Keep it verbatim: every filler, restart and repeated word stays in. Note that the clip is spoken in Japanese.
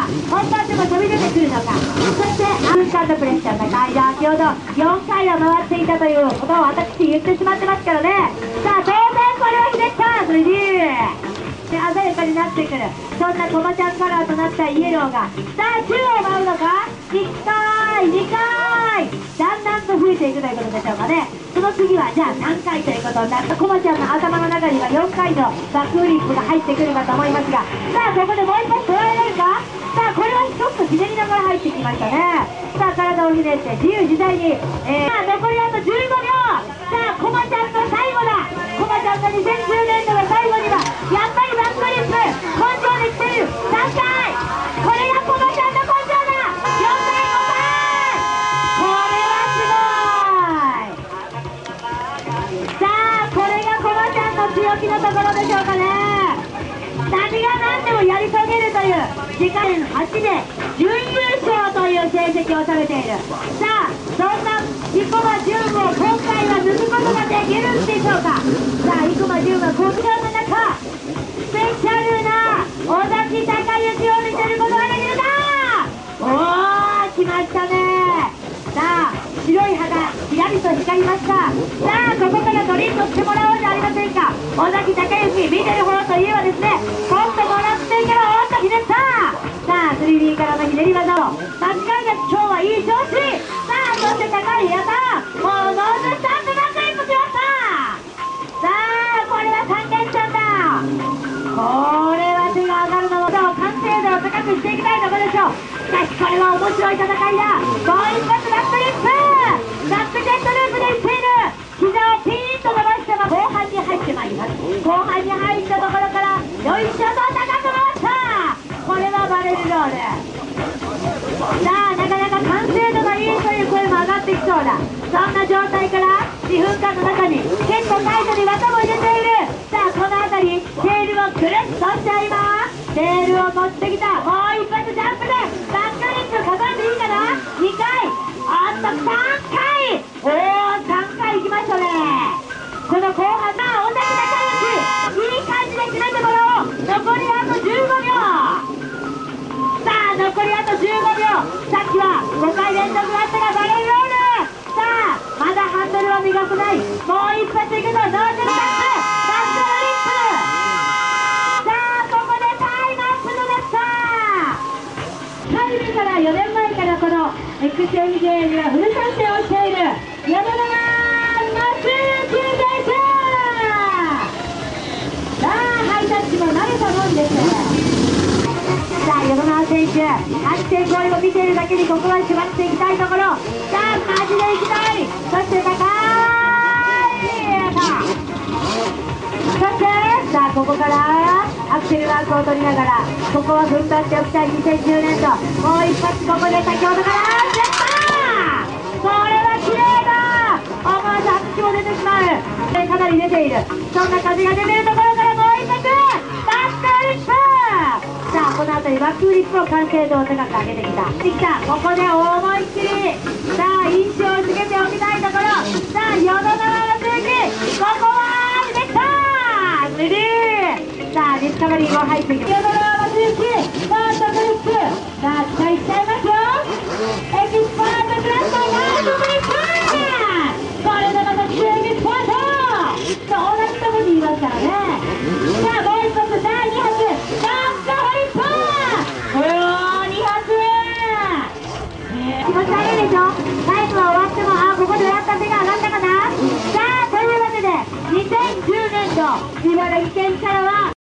本番でも飛び出てくるのか。そしてアウンカーのプレッシャー高いな。先ほどよんかいは回っていたということを私言ってしまってますからね。さあ当然これはひねった。スリーで鮮やかになってくる、そんなコマちゃんカラーとなったイエローが、さあ宙を舞うのか。いっかいにかいだんだんと増えていくということでしょうかね。その次はじゃあさんかいということになったコマちゃんの頭の中にはよんかいのバックフリップが入ってくるかと思いますが、さあここでもう一発加えられるか。さあこれは一つひねりながら入ってきましたね。さあ体をひねって自由自在に、えー、さあ残りあとじゅうごびょう。さあコマちゃんの最後だ。コマちゃんのにせんじゅうねんどの最後にはやっぱりバックフリップ根性できてる。さんかいこれがコマちゃんの根性だ。よんかいごかいこれはすごい。さあこれがコマちゃんの強気のところでしょうかね。何が何でもやり遂げるという世界はちで準優勝という成績を収めている。さあそんな生駒純を今回は抜くことができるんでしょうか。さあ生駒純はこちらの中スペシャルな尾崎隆之を見せることができるか。おー来ましたね。さあ白い歯がひらりと光りました。さあここからドリンクしてもらおうじゃありませんか。尾崎隆之見てる方といえばですね、ポッともらってからおっとひねった。さあ スリーディー からのひねり技を間違いなく今日はいい調子。さあそして高い平田もうノーズスタンドバックリップしました。さあこれはさん連チャンだ。これは手が上がるのも完成度を高くしていきたいところでしょう。しかしこれは面白い戦いだ。もう一発バックリップバックジェットループでいっている。膝をピーンと伸ばしたが後半に入ってまいります。後半に入ったところからよいしょと高く回った。これはバレルロール。さあなかなか完成度がいいという声も上がってきそうだ。そんな状態からにふんかんの中に結構タイトに技も入れている。さあこの辺りテールをくるっとしています。テールを持ってきた。もう一発ジャンプでバックリップ数えていいかな。にかいあっとさんかいおおさんかいいきましたね。この後半な尾崎隆之いい感じで決めてもらおう。残りあとじゅうごびょう。さあ残りあとじゅうごびょう。さっきはごかい連続あったがバレルロール。さあまだハンドルは磨くない。もう一発いくぞ。ノーズルタップバックリップ。さあここでタイムアップとなった。タイムからよねんまえからこの エックスエムジェー にはフル参戦をしている山田松幸選手。さあハイタッチも慣れたもんです。さあ山田選手安定行為を見ているだけにここは縛っていきたいところ。さあマジでいきたい。そして高い。そしてさあここからアクセルワークを取りながらここは踏ん張っておきたい。にせんじゅうねんどもう一発ここで先ほどからジャッパー。これは綺麗だ。思わず拍手も出てしまう。かなり出ている。そんな風が出ているところからもう一発バックリップ。さあこの辺りバックフリップを完成度を高く上げてきた。できた。ここで思いっきりさあ印象をつけておきたいところ。さあ淀川の空気ここはできた。スリー。さあディスカバリーも入ってきて淀川の空気ファーストフリップ。さあ期待しちゃいますよ。エキスパートクラスターナイスフリップ。これでまたエキスパートそうなったもんに言いますからね。さあもう一発だいに発バックフリップ。おーに発、えー、気持ち悪いでしょ。タイムは終わってもあここでやった手が上がったかな。さあというわけでにせんじゅうねんど茨城県からは